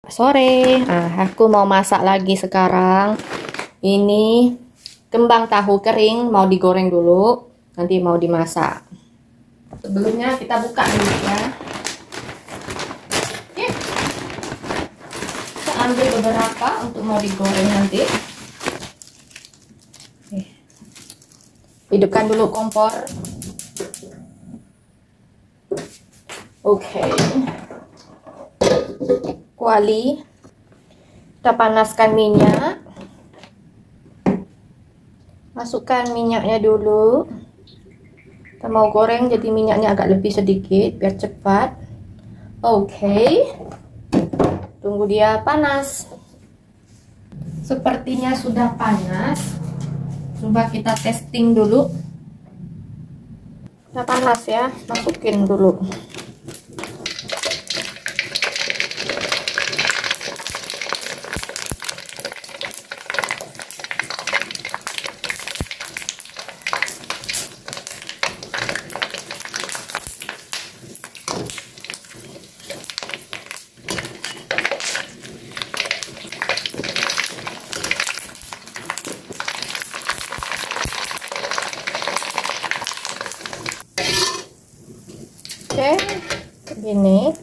Sore, aku mau masak lagi sekarang. Ini kembang tahu kering mau digoreng dulu, nanti mau dimasak. Sebelumnya kita buka dulu ya. Oke. Kita ambil beberapa untuk mau digoreng nanti. Hidupkan dulu kompor. Oke. Kuali, kita panaskan minyak, masukkan minyaknya dulu. Kita mau goreng jadi minyaknya agak lebih sedikit biar cepat. Oke, tunggu dia panas. Sepertinya sudah panas. Coba kita testing dulu. Sudah panas ya, masukin dulu. Oke, begini.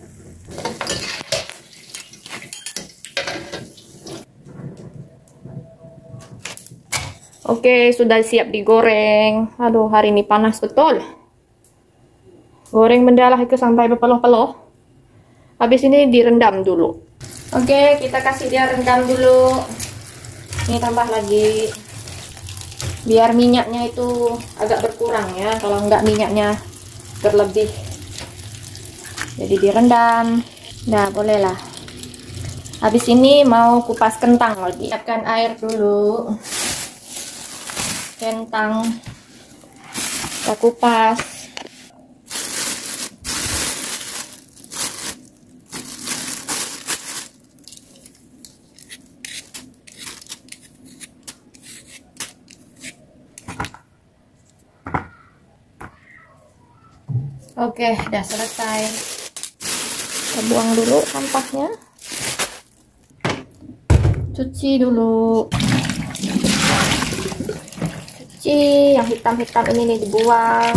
Oke, sudah siap digoreng. Aduh, hari ini panas betul. Goreng mendalah itu sampai berpeluh-peluh. Habis ini direndam dulu. Oke, kita kasih dia rendam dulu. Ini tambah lagi. Biar minyaknya itu agak berkurang ya. Kalau enggak minyaknya berlebih. Jadi direndam. Nah, bolehlah. Habis ini mau kupas kentang lagi. Siapkan air dulu. Kentang kita kupas. Oke, udah selesai. Kita buang dulu sampahnya. Cuci dulu. Cuci yang hitam-hitam ini nih, dibuang.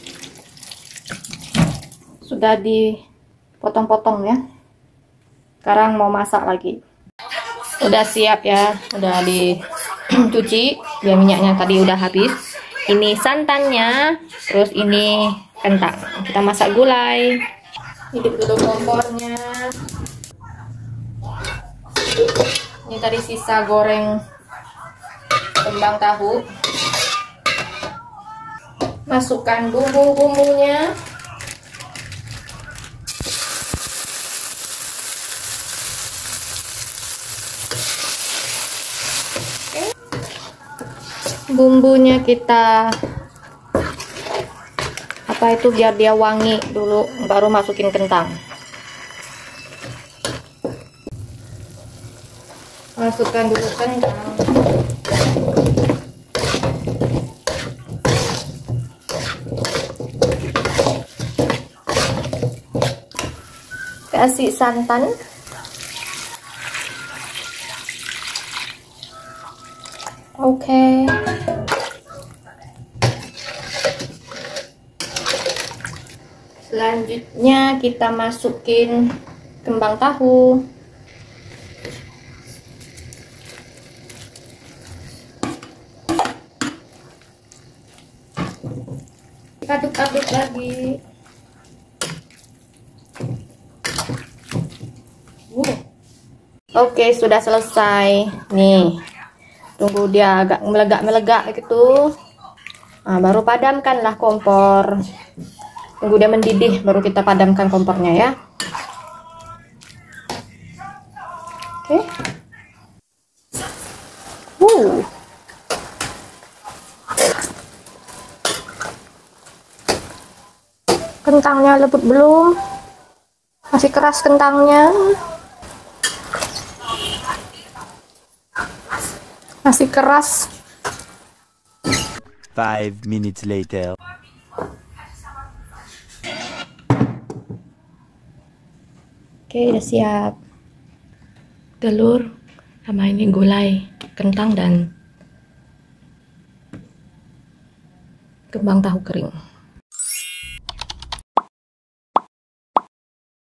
Sudah dipotong-potong ya. Sekarang mau masak lagi. Udah siap ya, udah dicuci. Ya, minyaknya tadi udah habis. Ini santannya, terus ini kentang. Kita masak gulai. Hidup dulu kompornya. Ini tadi sisa goreng kembang tahu. Masukkan bumbu-bumbunya. Oke. Bumbunya kita itu biar dia wangi dulu, baru masukin kentang. Masukkan dulu kentang. Kasih santan. Oke. Selanjutnya kita masukin kembang tahu. Aduk-aduk lagi. Oke, sudah selesai. Nih, tunggu dia agak melegak-melegak gitu. Nah, baru padamkanlah kompor. Tunggu dia mendidih, baru kita padamkan kompornya ya. Oke. Kentangnya lembut belum? Masih keras kentangnya. Masih keras. 5 minutes later. Oke, udah siap. telur sama ini gulai kentang dan kembang tahu kering.